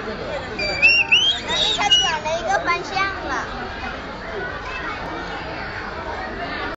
那里它转了一个方向了。